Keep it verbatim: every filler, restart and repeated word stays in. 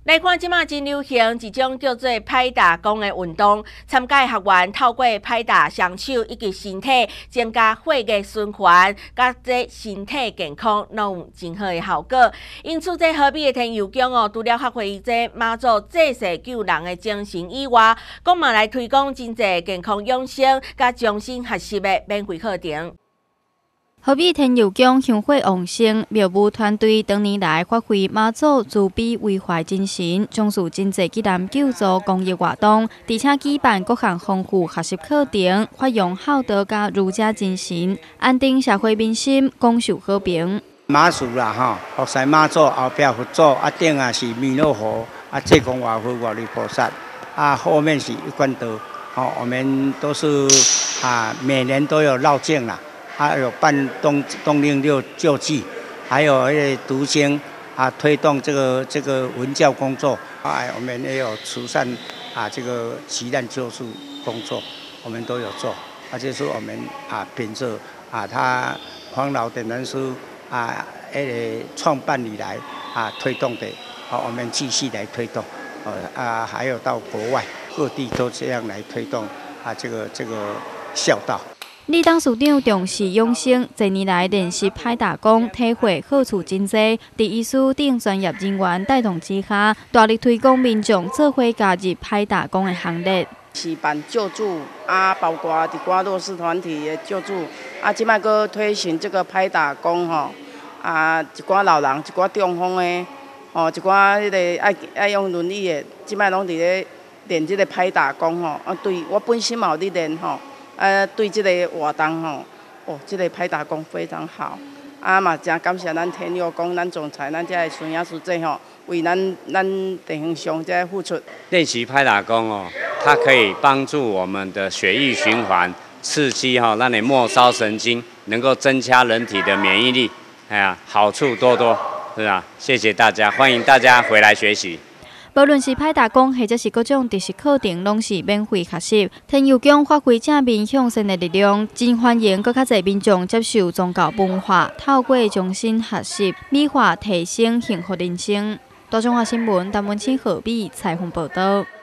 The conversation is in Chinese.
来看即马真流行一种叫做拍打功的运动，参加的学员透过拍打双手以及身体，增加血液循环，甲这身体健康拢有真好的效果。因此，这河边的天佑宫哦，除了发挥这妈祖济世救人的精神以外，讲嘛来推广真济健康养生、甲终身学习的免费课程。 河边天佑宫香火旺盛，庙务团队多年来发挥妈祖慈悲为怀精神，从事真济济难救助公益活动，而且举办各项丰富学习课程，发扬孝道甲儒家精神，安定社会民心，广受好评。 妈祖啦，吼，福山妈祖后壁佛祖，啊顶啊是弥勒佛，啊济公活佛、外力菩萨，啊后面是一贯道，哦，我们都是啊每年都有绕境啦。还有办冬冬令六救济，还有那读经啊，推动这个这个文教工作啊，我们也有慈善啊，这个急难救助工作，我们都有做。啊，这是我们啊，凭着啊，他黄老点人师啊，那个创办以来啊，推动的，啊，我们继续来推动，呃啊，还有到国外各地都这样来推动啊，这个这个孝道。 李董事长重视养生，多年来练习拍打功，体会好处真多。伫医师等专业人员带动之下，大力推广民众做伙加入拍打功的行列。 是办救助啊，包括伫寡弱势团体的救助啊，即摆佫推行这个拍打功吼啊，一寡老人、一寡中风的吼，一寡迄个爱爱用轮椅的，即摆拢伫咧练即个拍打功吼啊。对我本身嘛有咧练吼。呃，对这个活动吼，哦，这个拍打功非常好，啊嘛，真感谢咱天佑宫、咱总裁、咱这个孙亚书记吼，为咱咱地方上这付出。 练习拍打功哦，它可以帮助我们的血液循环，刺激哈、哦，让你末梢神经能够增加人体的免疫力，哎呀，好处多多，是吧？谢谢大家，欢迎大家回来学习。 无论是拍打功，或者是各种特色课程，拢是免费学习。天佑宫发挥正面向善的力量，真欢迎更较侪民众接受宗教文化，透过终身学习，美化提升幸福人生。大中华新闻陈文清、何必采访报道。